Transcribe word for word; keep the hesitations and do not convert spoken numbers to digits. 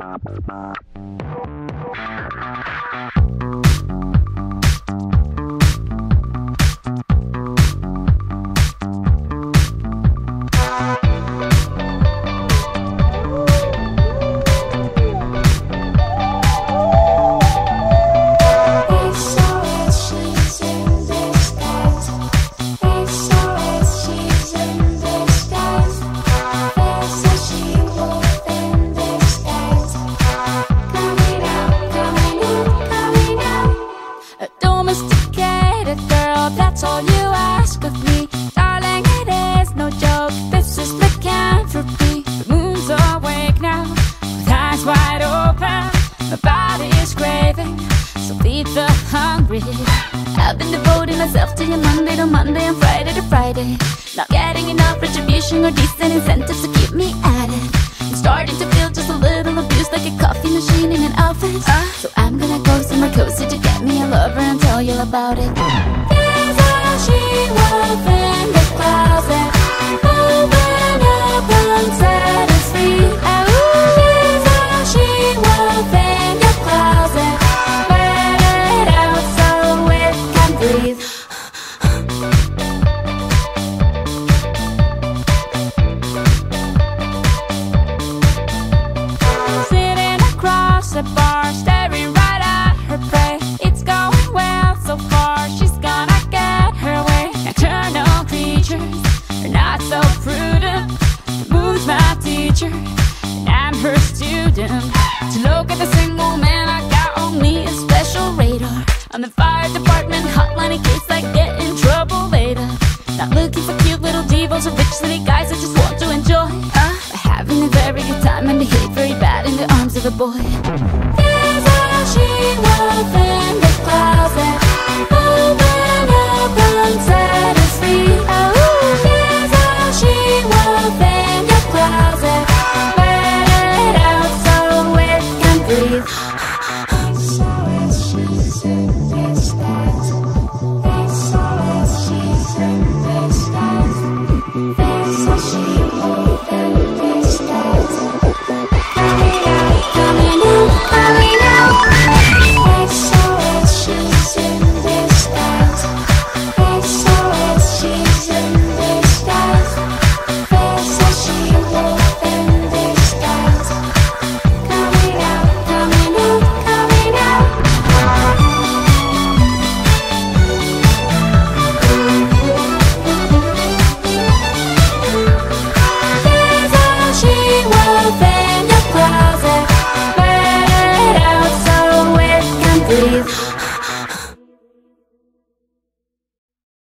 That's all you ask of me, darling, it is no joke. This is lycanthropy. The moon's awake now, with eyes wide open. My body is craving, so feed the hungry. I've been devoting myself to you Monday to Monday and Friday to Friday. Not getting enough retribution or decent incentives to keep me at it. I'm starting to feel just a little abused, like a coffee machine in an office. uh, So I'm gonna go somewhere cozy to get me a lover and tell you about it. She wolf in the closet, open up and set us free. Oh, there's a she wolf in your closet, let it out so it can breathe. Sitting across the bar, staring right at her prey. It's going well so far, she's gonna nocturnal creatures are not so prudent. The moon's my teacher, and I'm her student. To look at the single man, I got on me a special radar. On the fire department hotline in case I get in trouble later. Not looking for cute little divas or rich city guys, I just want to enjoy uh, having a very good time and behave very bad in the arms of a boy. There's a she-wolf in the closet, open up and set us free. Oh, there's a she-wolf in your closet, let it out so it can breathe. So it's she's in disguise. So it's she's in disguise. There's a she-wolf in disguise. Coming out, coming out, coming out. So it's she's in disguise. So it's she's in disguise. There's a she-wolf in disguise. Coming out, coming out, coming out. There's a she-wolf in your closet, let it out so it can breathe.